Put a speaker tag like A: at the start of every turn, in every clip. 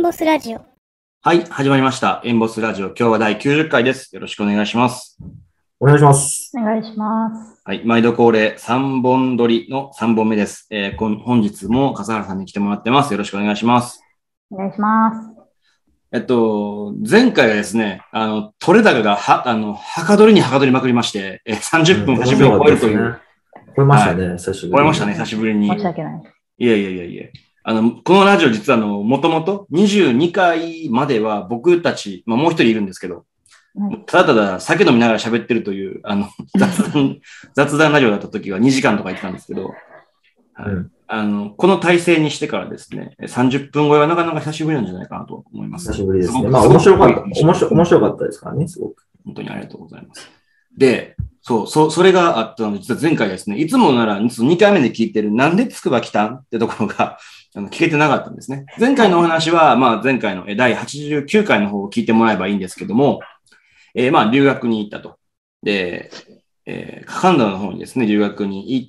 A: ボスラジオ。
B: はい、始まりました。エンボスラジオ。今日は第90回です。よろしくお願いします。
C: お願いします。
D: お願いします。
B: はい、毎度恒例3本撮りの3本目です。本日も笠原さんに来てもらってます。よろしくお願いします。
D: お願いします。
B: 前回はですね、取れ高がはかどりにはかどりまくりまして、30分8秒を超えるという。
C: 超えましたね、久しぶりに。
B: 超えましたね、久しぶりに。
D: 申し訳ない。
B: いや。このラジオ実はもともと22回までは僕たち、もう一人いるんですけど、ただただ酒飲みながら喋ってるという、雑談ラジオだった時は2時間とか言ってたんですけど、この体制にしてからですね、30分超えはなかなか久しぶりなんじゃないかなと思います。
C: 久しぶりですね。面白かったですからね、すごく。
B: 本当にありがとうございます。で、それがあったので、実は前回ですね、いつもなら2回目で聞いてる、なんでつくば来たんってところが聞けてなかったんですね。前回のお話は、前回の第89回の方を聞いてもらえばいいんですけども、留学に行ったと。で、カナダの方にですね、留学に行って、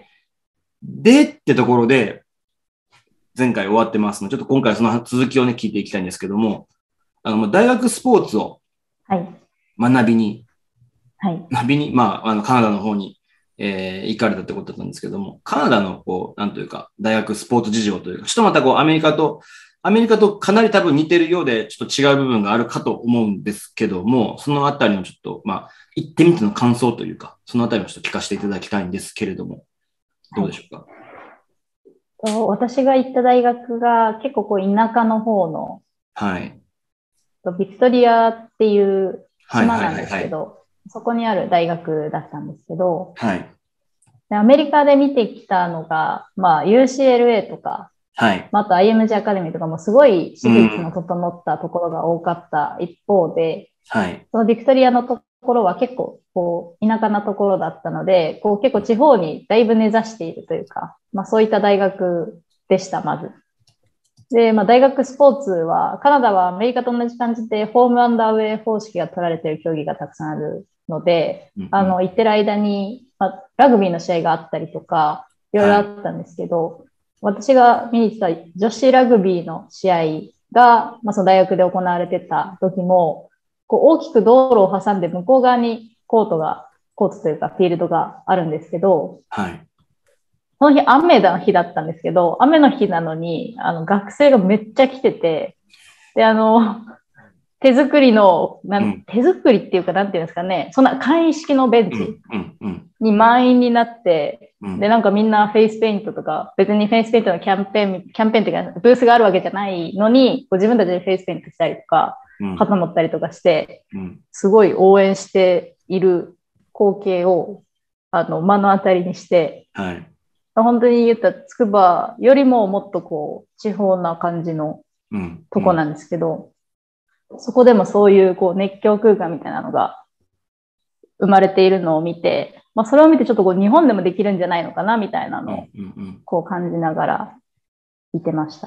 B: ってところで、前回終わってますので、ちょっと今回その続きをね、聞いていきたいんですけども、大学スポーツを学びに、カナダの方に、行かれたってことだったんですけども、カナダの、なんというか、大学スポーツ事情というか、ちょっとまたアメリカとかなり多分似てるようで、ちょっと違う部分があるかと思うんですけども、そのあたりのちょっと、行ってみての感想というか、そのあたりをちょっと聞かせていただきたいんですけれども、どうでしょうか。
D: 私が行った大学が結構田舎の方の、ビクトリアっていう島なんですけど、そこにある大学だったんですけど、でアメリカで見てきたのが、UCLA とか、あと IMG アカデミーとかもすごい私立の整ったところが多かった一方で、そのビクトリアのところは結構田舎なところだったので、結構地方にだいぶ根ざしているというか、そういった大学でした、まず。で、大学スポーツは、カナダはアメリカと同じ感じで、ホームアンドアウェイ方式が取られている競技がたくさんあるので、行ってる間に、ラグビーの試合があったりとか、いろいろあったんですけど、私が見に行った女子ラグビーの試合が、その大学で行われてた時も、大きく道路を挟んで向こう側にコートというかフィールドがあるんですけど、その日雨の日だったんですけど、雨の日なのに、学生がめっちゃ来てて、で、手作りっていうか、なんていうんですかね、そんな簡易式のベンチに満員になって、で、みんなフェイスペイントとか、別にフェイスペイントのキャンペーンっていうか、ブースがあるわけじゃないのに、自分たちでフェイスペイントしたりとか、旗持ったりとかして、すごい応援している光景を、目の当たりにして、本当に言ったら、筑波よりももっと地方な感じのとこなんですけど、そこでもそういう熱狂空間みたいなのが生まれているのを見て、それを見てちょっと日本でもできるんじゃないのかなみたいなのを感じながらいてました。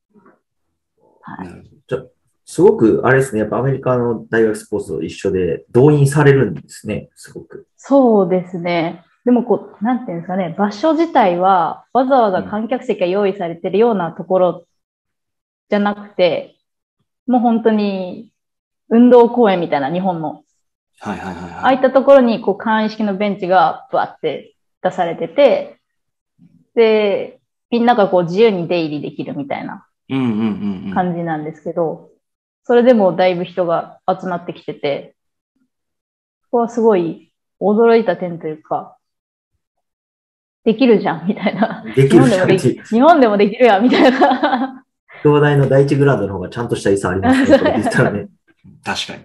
C: すごくあれですね、やっぱアメリカの大学スポーツと一緒で動員されるんですね、すごく。
D: そうですね。でもなんていうんですかね、場所自体はわざわざ観客席が用意されているようなところじゃなくて、もう本当に運動公園みたいな日本の。ああいったところに簡易式のベンチがバーって出されてて、で、みんなが自由に出入りできるみたいな感じなんですけど、それでもだいぶ人が集まってきてて、ここはすごい驚いた点というか、できるじゃんみたいな。
C: できるじゃん。
D: 日本でもできるやんみたいな。
C: 東大の第一グラウンドの方がちゃんとした椅子ありますね。言ったらね。
B: 確かに。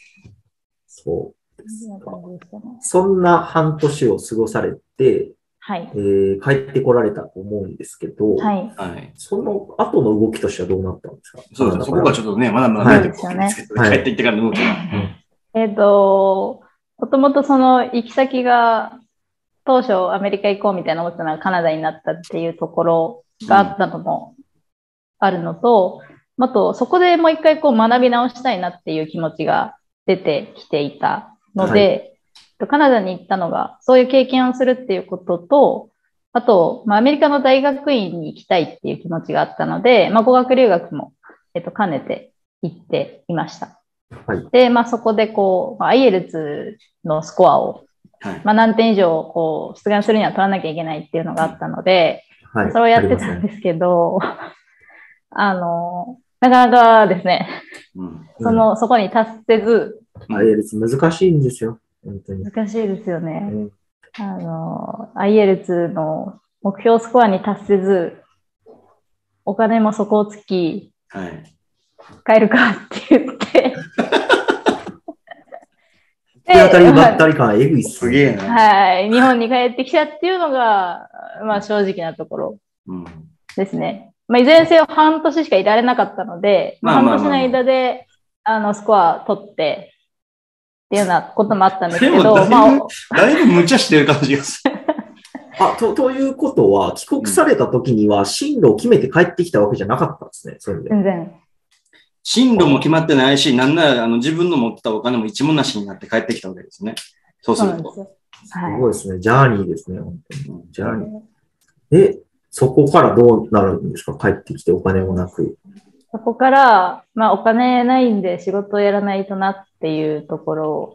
C: そうです。そんな半年を過ごされて、帰ってこられたと思うんですけど、その後の動きとしてはどうなったんですか？
B: そうです。そこがちょっとね、まだまだ出てくるんですけど、帰っていってからの動きが。
D: もともとその行き先が、当初アメリカ行こうみたいな思ってたのがカナダになったっていうところがあったのもあるのと、あとそこでもう一回学び直したいなっていう気持ちが出てきていたので、カナダに行ったのがそういう経験をするっていうことと、あと、アメリカの大学院に行きたいっていう気持ちがあったので、語学留学も兼ねて行っていました。
C: はい、
D: で、そこでIELTS のスコアを、何点以上出願するには取らなきゃいけないっていうのがあったので、それをやってたんですけど、なかなかですね、そこに達せず。
C: IELTS 難しいんですよ。本当に。
D: 難しいですよね。IELTS の目標スコアに達せず、お金も底をつき、帰るかって言って。
C: 手当たりばったり感えぐいっす
B: ね。
D: はい。日本に帰ってきたっていうのが、正直なところですね。いずれにせよ半年しかいられなかったので、半年の間で、スコア取って、っていうようなこともあったんですけど、
B: だいぶ無茶してる感じがする。
C: ということは、帰国された時には進路を決めて帰ってきたわけじゃなかったんですね、それで。
D: 全然。
B: 進路も決まってないし、なんなら自分の持ってたお金も一文なしになって帰ってきたわけですね。そうすると。
C: すごいですね。ジャーニーですね、本当に。ジャーニー。で、そこからどうなるんですか？帰ってきてお金もなく。
D: そこから、お金ないんで仕事をやらないとなっていうところ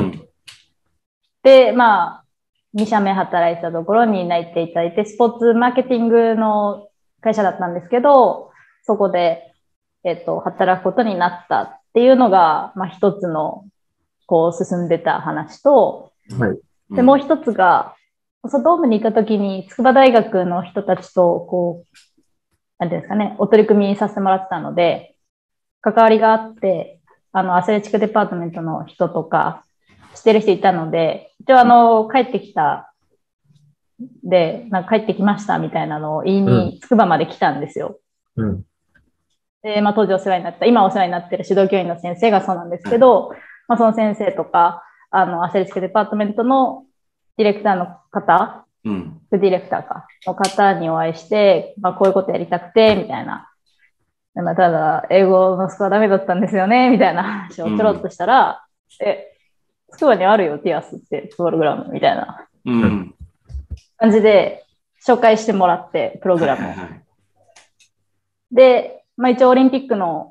D: で、2社目働いてたところに内定いただいて、スポーツマーケティングの会社だったんですけど、そこで、働くことになったっていうのが、一つの、進んでた話と、で、もう一つが、ドームにいた時に、筑波大学の人たちと、なんていうんですかね、お取り組みさせてもらってたので、関わりがあって、アスレチックデパートメントの人とか、知ってる人いたので、一応帰ってきた、で、帰ってきましたみたいなのを言いに、筑波まで来たんですよ。で、当時お世話になった、今お世話になってる指導教員の先生がそうなんですけど、その先生とか、アスレチックデパートメントのディレクターの方、副ディレクターの方にお会いして、こういうことやりたくて、みたいな。ただ、英語のスコアダメだったんですよね、みたいな話をちょろっとしたら、スコアにあるよ、ティアスってプログラム、みたいな感じで紹介してもらって、プログラムを。で、一応オリンピッ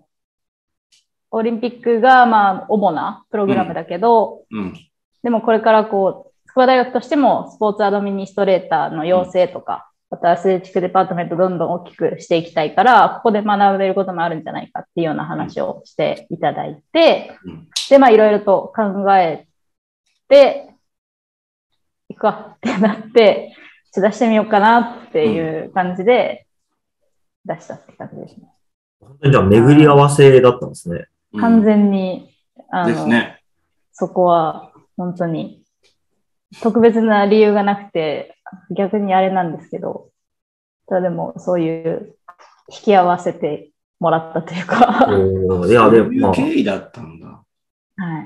D: クが主なプログラムだけど、でもこれから筑波大学としてもスポーツアドミニストレーターの養成とか、あとアスレチックデパートメントどんどん大きくしていきたいから、ここで学べることもあるんじゃないかっていうような話をしていただいて、で、いろいろと考えて、行くかってなって、出してみようかなっていう感じで出したって感じですね。
C: じゃあ巡り合わせだったんですね。
D: 完全に、
B: ですね。
D: そこは本当に特別な理由がなくて、逆にあれなんですけど、ただでもそういう引き合わせてもらったというか。
B: いや、でも、経緯だったんだ。
D: はい。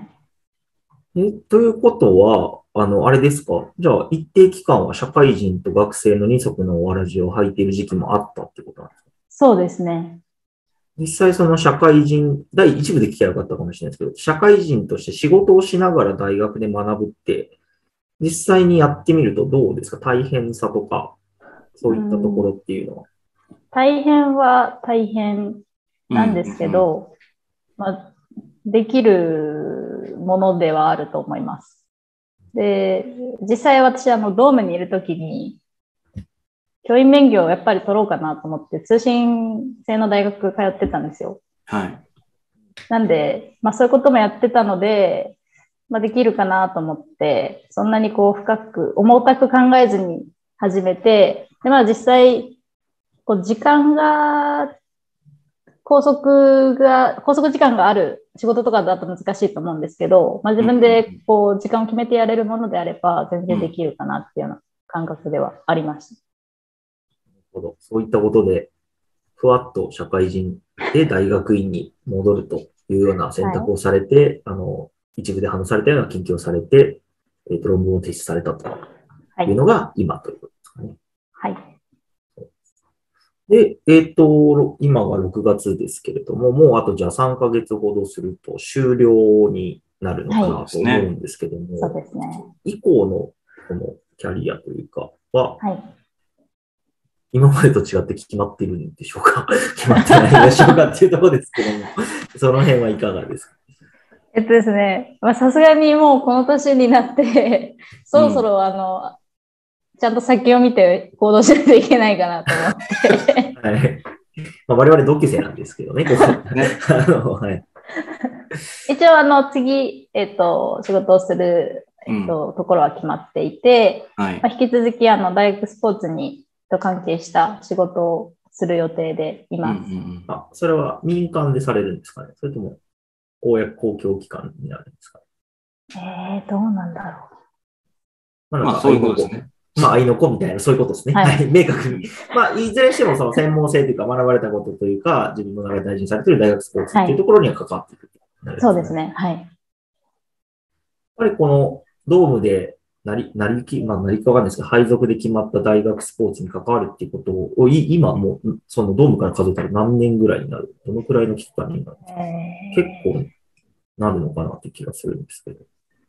C: ということは、あれですか？じゃあ、一定期間は社会人と学生の二足のわらじを履いている時期もあったってことなんですか？
D: そうですね。
C: 実際その社会人、第一部で聞きゃよかったかもしれないですけど、社会人として仕事をしながら大学で学ぶって、実際にやってみるとどうですか？大変さとか、そういったところっていうのは。
D: 大変は大変なんですけど、できるものではあると思います。で、実際私、ドームにいるときに、教員免許をやっぱり取ろうかなと思って、通信制の大学通ってたんですよ。
B: はい。
D: なんで、そういうこともやってたので、できるかなと思って、そんなに深く、重たく考えずに始めて、で、実際、時間が、拘束時間がある仕事とかだと難しいと思うんですけど、自分で時間を決めてやれるものであれば全然できるかなっていうような感覚ではありました。
C: そういったことで、ふわっと社会人で大学院に戻るというような選択をされて、一部で話されたような研究をされて、論文を提出されたというのが今ということですかね。
D: はい。
C: で、今が6月ですけれども、もうあとじゃあ3ヶ月ほどすると終了になるのかなと思うんですけども、
D: そうですね。
C: 以降のこのキャリアというかは、 今までと違って決まってるんでしょうか決まってないでしょうかっていうところですけども、その辺はいかがですか？
D: ですね、さすがにもうこの年になって、そろそろちゃんと先を見て行動しないといけないかなと思って。
C: はい。我々同級生なんですけどね、ここね。はい、
D: 一応次、仕事をする、ところは決まっていて、はい、引き続き大学スポーツに関係した仕事をする予定でいます。
C: それは民間でされるんですかね？それとも公共機関になるんですか？
D: どうなんだろ
B: う。まあそういうことですね。
C: 愛の子みたいな、そういうことですね。はい。明確に。いずれにしてもその専門性というか、学ばれたことというか、自分の中で大事にされている大学スポーツっていうところには関わっていく、
D: はい。そうですね。はい。やっ
C: ぱりこのドームで何かわかんないですけど、配属で決まった大学スポーツに関わるっていうことを、今もう、そのドームから数えたら何年ぐらいになる？どのくらいの期間になるんですか？結構なるのかなって気がするんですけど。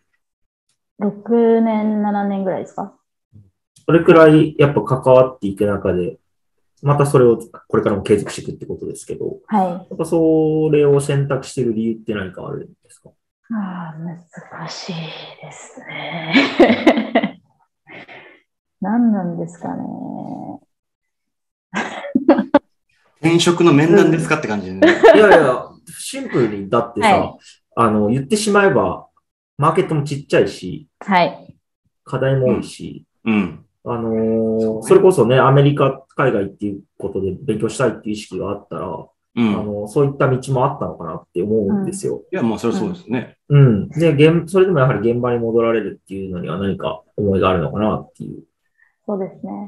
D: 6年、7年ぐらいですか？
C: それくらいやっぱ関わっていく中で、またそれをこれからも継続していくってことですけど、
D: はい。
C: やっぱそれを選択している理由って何かあるんですか？
D: 難しいですね。何なんですかね。
B: 転職の面談ですかって感じでね。
C: いや、シンプルに、だってさ、はい、言ってしまえば、マーケットもちっちゃいし、
D: はい。
C: 課題も多いし、
B: そ
C: れこそね、アメリカ、海外っていうことで勉強したいっていう意識があったら、そういった道もあったのかなって思うんですよ。
B: いや、もうそれはそうですね。
C: で、それでもやはり現場に戻られるっていうのには何か思いがあるのかなっていう。
D: そうですね。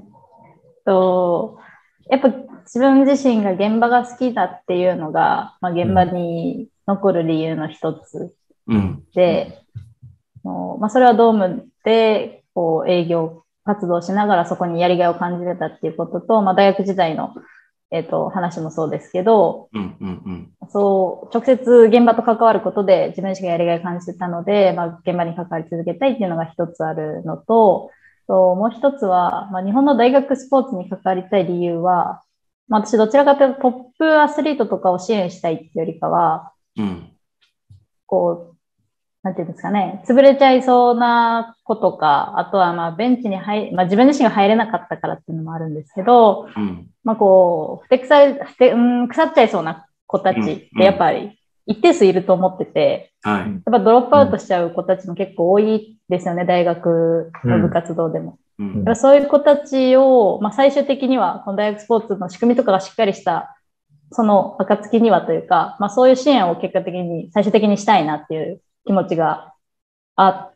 D: やっぱ自分自身が現場が好きだっていうのが、現場に残る理由の一つで、それはドームで営業活動しながらそこにやりがいを感じてたっていうことと、大学時代の、話もそうですけど、そう、直接現場と関わることで自分自身がやりがいを感じてたので、現場に関わり続けたいっていうのが一つあるのと、もう一つは、日本の大学スポーツに関わりたい理由は、私どちらかというとトップアスリートとかを支援したいっていうよりかは、なんていうんですかね、潰れちゃいそうな子とか、あとはベンチに自分自身が入れなかったからっていうのもあるんですけど、腐っちゃいそうな子たちってやっぱり一定数いると思ってて、やっぱドロップアウトしちゃう子たちも結構多いですよね、大学の部活動でも。そういう子たちを、最終的にはこの大学スポーツの仕組みとかがしっかりしたその暁にはというか、そういう支援を結果的に最終的にしたいなっていう気持ちがあって、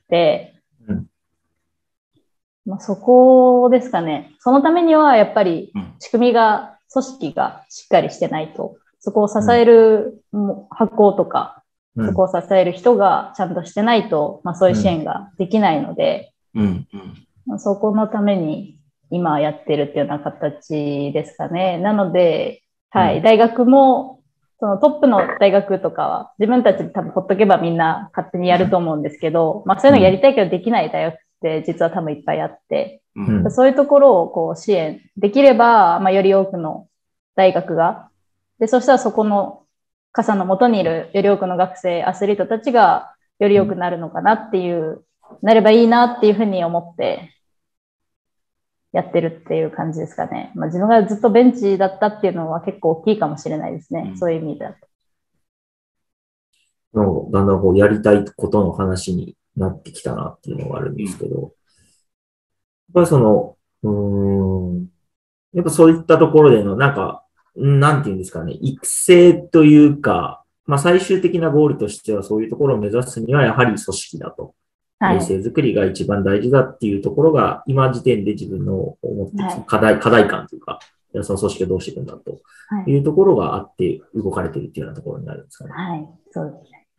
D: そこですかね。そのためにはやっぱり仕組みが、組織がしっかりしてないと、そこを支える発行とか、そこを支える人がちゃんとしてないと、そういう支援ができないので、そこのために今やってるっていうような形ですかね。なので、はい、大学も、そのトップの大学とかは自分たちで多分ほっとけばみんな勝手にやると思うんですけど、そういうのやりたいけどできない大学って実は多分いっぱいあって、そういうところを支援できれば、より多くの大学が、で、そしたらそこの傘の下にいるより多くの学生、アスリートたちがより良くなるのかなっていう、なればいいなっていうふうに思ってやってるっていう感じですかね。自分がずっとベンチだったっていうのは結構大きいかもしれないですね。そういう意味だ
C: と。だんだんやりたいことの話になってきたなっていうのがあるんですけど、やっぱりやっぱそういったところでのなんていうんですかね、育成というか、最終的なゴールとしてはそういうところを目指すにはやはり組織だと。体制づくりが一番大事だっていうところが、今時点で自分の思っている課題感というか、その組織をどうしていくんだというところがあって動かれているっていうようなところになるんですかね。
D: はい、そうですね。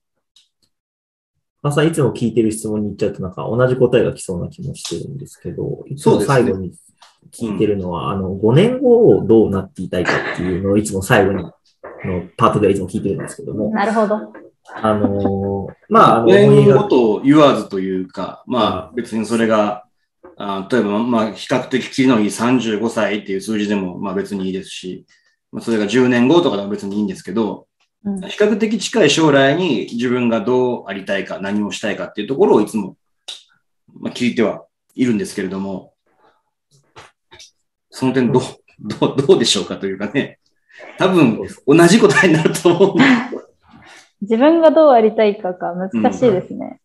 C: さんいつも聞いてる質問に行っちゃうと同じ答えが来そうな気もしてるんですけど、いつも最後に聞いてるのは、5年後をどうなっていたいかっていうのをいつも最後にのパートではいつも聞いてるんですけども。
D: なるほど。
B: 5年後と言わずというか、別にそれが、 例えば、比較的切りのいい35歳っていう数字でも、別にいいですし、それが10年後とかでも別にいいんですけど、比較的近い将来に自分がどうありたいか、何をしたいかっていうところをいつも、聞いてはいるんですけれども、その点どうでしょうかというかね、多分同じ答えになると思うんです。
D: 自分がどうありたいか難しいですね。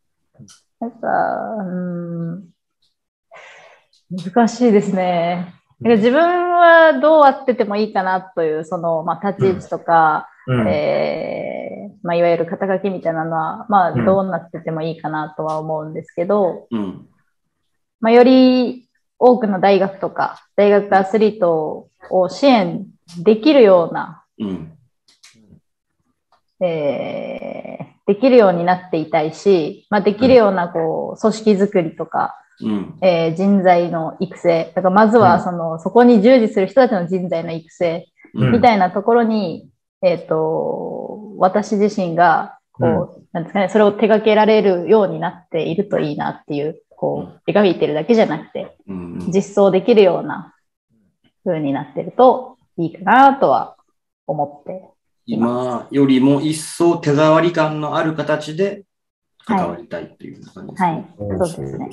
D: 難しいですね。自分はどうあっててもいいかなという、その、立ち位置とか、いわゆる肩書きみたいなのは、どうなっててもいいかなとは思うんですけど、より多くの大学とか、大学アスリートを支援できるような、できるようになっていたいし、できるような組織づくりとか、人材の育成。だからまずはそこに従事する人たちの人材の育成みたいなところに、私自身がなんですかね、それを手掛けられるようになっているといいなっていう、描いてるだけじゃなくて、実装できるような風になってるといいかなとは思って
B: 今よりも一層手触り感のある形で関わりたいっていう感じですね。
D: はい、そうですね。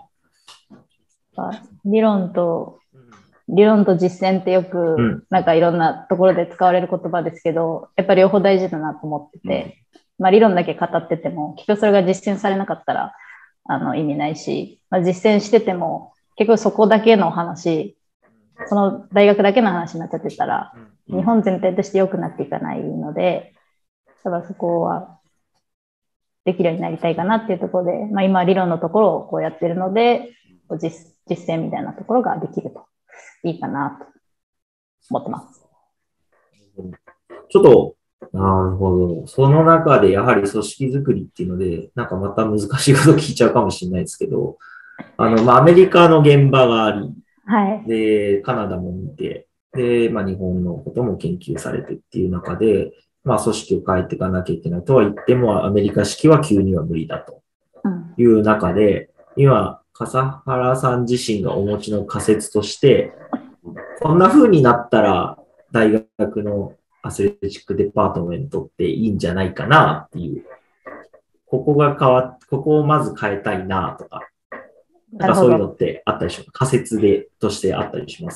D: 理論と実践ってよく、なんかいろんなところで使われる言葉ですけど、やっぱり両方大事だなと思ってて、理論だけ語ってても、結局それが実践されなかったら、意味ないし、実践してても、結局そこだけの話、その大学だけの話になっちゃってたら、日本全体として良くなっていかないので、ただそこはできるようになりたいかなっていうところで、今理論のところをやってるので、実践みたいなところができるといいかなと思ってます。
C: ちょっと、なるほど。その中でやはり組織づくりっていうので、なんかまた難しいこと聞いちゃうかもしれないですけど、アメリカの現場があり、で、カナダも見て、で、日本のことも研究されてっていう中で、組織を変えていかなきゃいけないとは言っても、アメリカ式は急には無理だという中で、今、笠原さん自身がお持ちの仮説として、こんな風になったら、大学のアスレチックデパートメントっていいんじゃないかなっていう、ここをまず変えたいなとか、なんかそういうのってあったりします？仮説としてあったりします？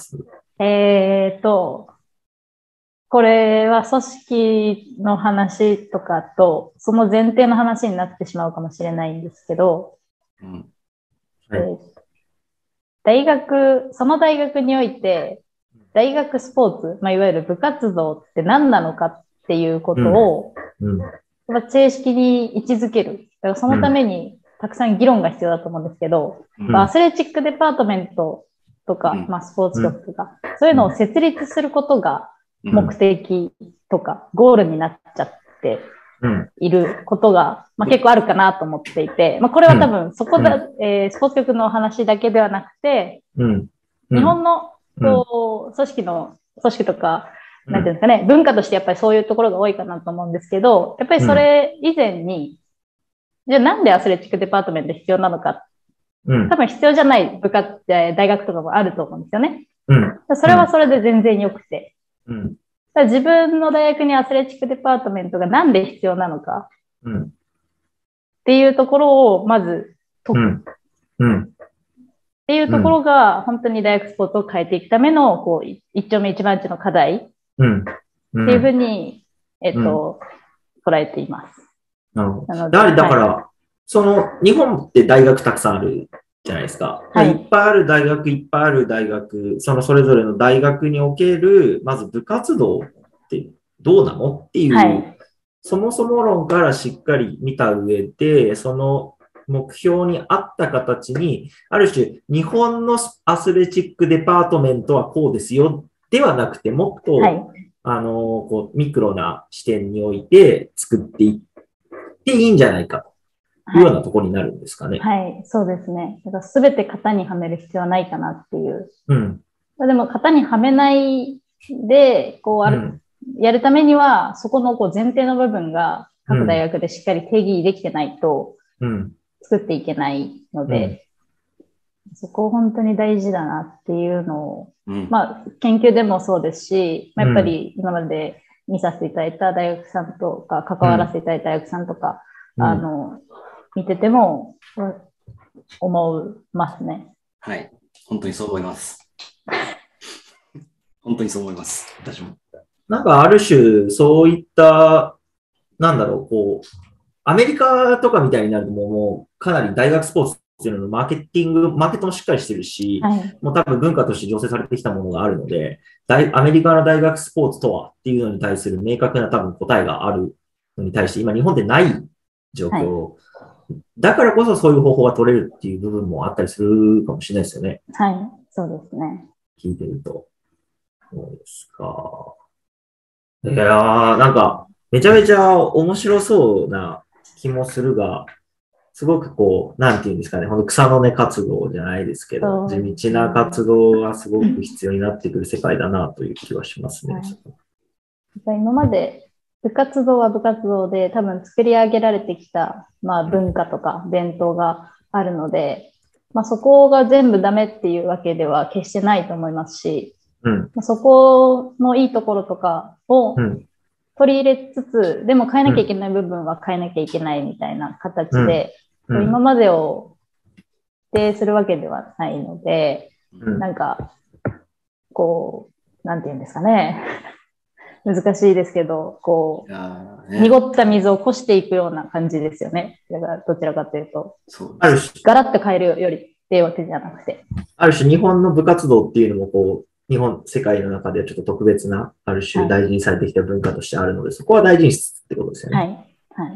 D: これは組織の話とかと、その前提の話になってしまうかもしれないんですけど、その大学において、大学スポーツ、いわゆる部活動って何なのかっていうことを、正式に位置づける。だからそのためにたくさん議論が必要だと思うんですけど、アスレチックデパートメントとか、スポーツ局とか、そういうのを設立することが目的とか、ゴールになっちゃっていることが、結構あるかなと思っていて、これは多分スポーツ局の話だけではなくて、日本の組織とか、なんていうんですかね、文化としてやっぱりそういうところが多いかなと思うんですけど、やっぱりそれ以前に、じゃあなんでアスレチックデパートメント必要なのか、多分必要じゃない大学とかもあると思うんですよね。それはそれで全然良くて。自分の大学にアスレチックデパートメントがなんで必要なのかっていうところをまず解く。っていうところが本当に大学スポーツを変えていくための一丁目一番地の課題っていうふうに、捉えています。
C: なるほど。やはりだから、日本って大学たくさんあるじゃないですか。いっぱいある大学、それぞれの大学における、まず部活動ってどうなのっていう、そもそも論からしっかり見た上で、その目標に合った形に、ある種、日本のアスレチックデパートメントはこうですよ、ではなくて、もっと、ミクロな視点において作っていっていいんじゃないかというようなところになるんですかね。
D: はい、そうですね。だから全て型にはめる必要はないかなっていう。でも型にはめないで、やるためには、そこの前提の部分が各大学でしっかり定義できてないと、作っていけないので、 そこ本当に大事だなっていうのを、まあ、研究でもそうですし、やっぱり今まで見させていただいた大学さんとか、関わらせていただいた大学さんとか、見てても思いますね。
B: はい。本当にそう思います。本当にそう思います。私も。
C: なんかある種、そういった、なんだろう、こう、アメリカとかみたいになるともうかなり大学スポーツっていうののマーケットもしっかりしてるし、もう多分文化として醸成されてきたものがあるので、アメリカの大学スポーツとはっていうのに対する明確な多分答えがあるのに対して、今日本でない状況。だからこそそういう方法が取れるっていう部分もあったりするかもしれないですよね。
D: はい、そうですね。
C: 聞いてると。そうですか。いやー、なんか、めちゃめちゃ面白そうな気もするが、すごくこう、なんていうんですかね、ほんと草の根活動じゃないですけど、地道な活動がすごく必要になってくる世界だなという気はしますね。
D: 今まで部活動は部活動で多分作り上げられてきた、まあ、文化とか伝統があるので、まあ、そこが全部ダメっていうわけでは決してないと思いますし、そこのいいところとかを取り入れつつ、でも変えなきゃいけない部分は変えなきゃいけないみたいな形で、今までを否定するわけではないので、なんか、こう、なんていうんですかね。難しいですけど、こう、濁った水をこしていくような感じですよね。だからどちらかというと、ガラッと変えるよりっていうわけじゃなくて。
C: ある種日本の部活動っていうのもこう、世界の中ではちょっと特別な、ある種大事にされてきた文化としてあるので、そこは大事にしつつってことですよね。
D: はい。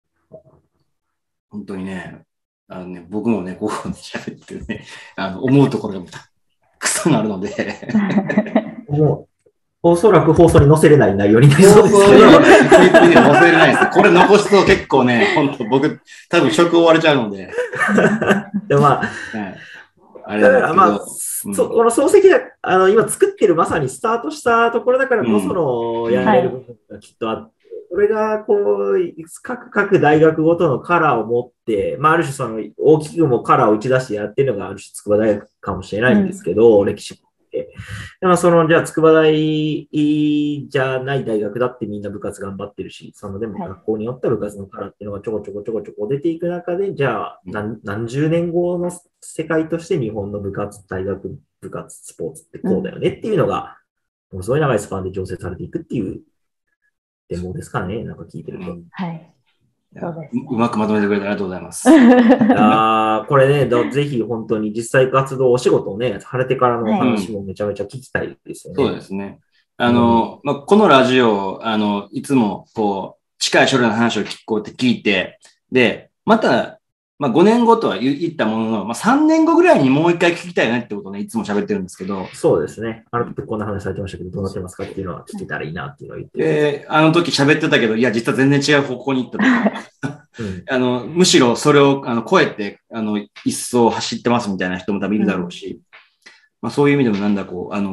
B: 本当にね、僕もね、ここで喋ってるね、思うところがたくさんあるので。
C: もうおそらく放送に載せれない内容になりそうですね。
B: 放送に載せれないですね。これ残すと結構ね、本当僕、多分職終われちゃうので。
C: でもまあ、あれだからまあ、この漱石が、今作ってるまさにスタートしたところだからこそのやれる部分がきっとあって、それがこう、各大学ごとのカラーを持って、まあある種その大きくもカラーを打ち出してやってるのがある種筑波大学かもしれないんですけど、歴史でもじゃあ、筑波大じゃない大学だってみんな部活頑張ってるし、でも学校によって部活のカラーっていうのがちょこちょこ出ていく中で、じゃあ、何十年後の世界として日本の大学部活、スポーツってこうだよねっていうのが、ものすごい長いスパンで醸成されていくっていうデモですかね、なんか聞いてると。
D: はい。
B: うまくまとめてくれてありがとうございます。
C: これね、ぜひ本当に実際活動、お仕事をね、されてからの話もめちゃめちゃ聞きたいですよね。
B: そうですね。このラジオ、いつもこう、近い将来の話を聞いて、で、また、5年後とは言ったものの、3年後ぐらいにもう一回聞きたいねってことをね、いつも喋ってるんですけど。
C: そうですね。あの時こんな話されてましたけど、どうなってますかっていうのは聞けたらいいなっていうのを言って。
B: で、あの時喋ってたけど、いや、実は全然違う方向に行ったとか、むしろそれを超えて、一層走ってますみたいな人も多分いるだろうし、そういう意味でもなんだこう、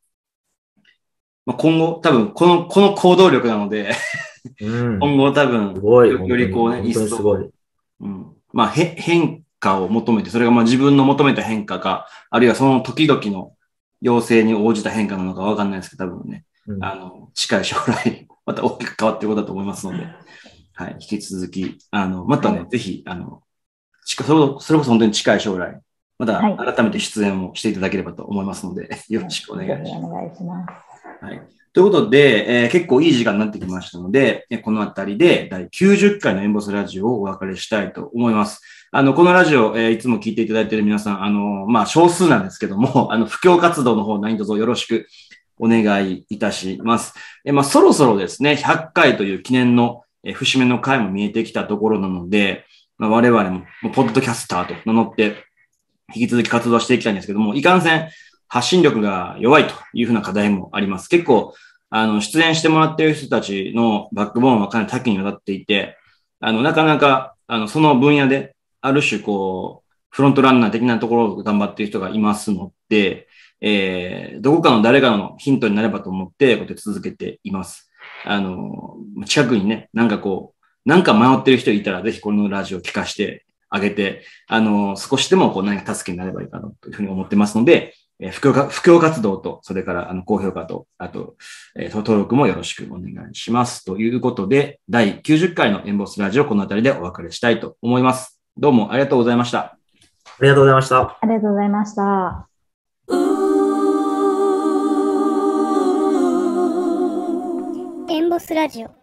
B: 今後多分この行動力なので、今後多分、よりこうね、一層、変化を求めて、それが自分の求めた変化か、あるいはその時々の要請に応じた変化なのかわかんないですけど、多分ね、近い将来、また大きく変わっていくことだと思いますので、はい、引き続き、またね、ぜひ、それこそ本当に近い将来、また改めて出演をしていただければと思いますので、よろしくお願いします。
D: お願いします。
B: はい。ということで、結構いい時間になってきましたので、このあたりで第90回のエンボスラジオをお別れしたいと思います。このラジオ、いつも聞いていただいている皆さん、少数なんですけども、布教活動の方何卒よろしくお願いいたします。そろそろですね、100回という記念の節目の回も見えてきたところなので、我々もポッドキャスターと名乗って引き続き活動していきたいんですけども、いかんせん発信力が弱いというふうな課題もあります。結構、出演してもらっている人たちのバックボーンはかなり多岐にわたっていて、なかなか、その分野で、ある種こう、フロントランナー的なところを頑張っている人がいますので、どこかの誰かのヒントになればと思って、こうやって続けています。近くにね、なんか迷ってる人いたら、ぜひこのラジオを聞かして、 上げて、少しでもこう何か助けになればいいかなというふうに思ってますので、布教活動と、それから高評価と、あと、登録もよろしくお願いします。ということで、第90回のエンボスラジオ、このあたりでお別れしたいと思います。どうもありがとうございました。
C: ありがとうございました。
D: ありがとうございました。
A: エンボスラジオ。